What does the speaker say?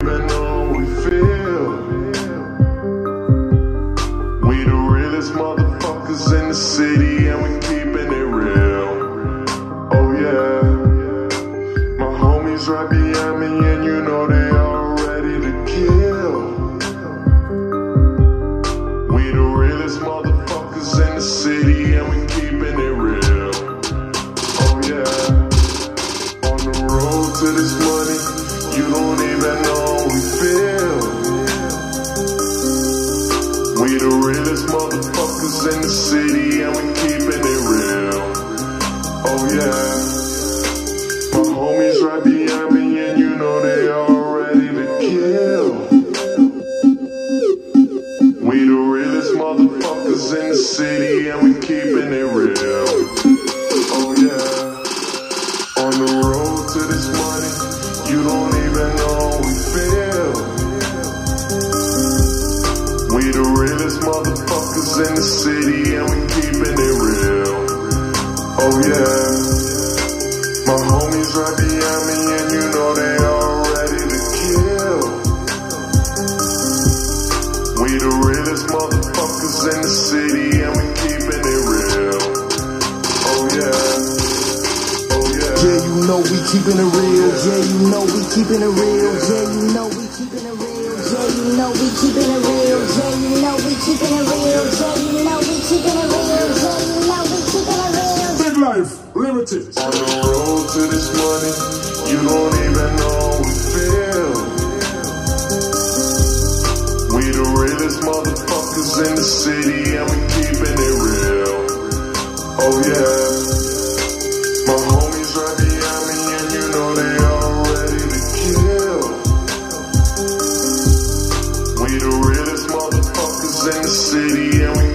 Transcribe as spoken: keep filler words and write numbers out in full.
even know we feel. We the realest motherfuckers in the city, and we keeping it real. Oh yeah, my homies right behind me, and you know they all ready to kill. We the realest motherfuckers in the city, and we keeping it real. Oh yeah, on the road to this money, you don't even know we feel. We the realest motherfuckers in the city, and we keeping it real. Oh yeah, my homies right behind me, and you know they all ready to kill. We the realest motherfuckers in the city, and we keeping it real. Oh yeah, on the road to this money, you don't even know we feel. We the realest motherfuckers in the city, and we keeping it real. Oh yeah, my homies right behind me, and you know they all ready to kill. We the realest motherfuckers in the city, and we keeping it real. Oh yeah, oh yeah. Yeah, you know we keeping it real. Yeah, you know we keeping it real. Yeah, you know we keeping it real. Yeah, you know we keeping it real. Yeah, you know we keeping it real. Yeah, you know we keeping it real. Yeah, you know we keeping it real. Big life, limited. On the road to this money, you don't even know we feel. We the realest motherfuckers in the city, and we keeping it real. Oh yeah, my homies right behind me, and you know they all ready to kill. We the realest motherfuckers in the city, and we